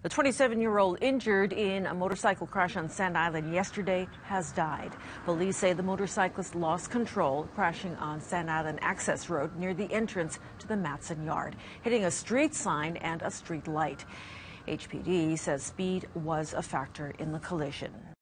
The 27-year-old injured in a motorcycle crash on Sand Island yesterday has died. Police say the motorcyclist lost control, crashing on Sand Island Access Road near the entrance to the Matson Yard, hitting a street sign and a street light. HPD says speed was a factor in the collision.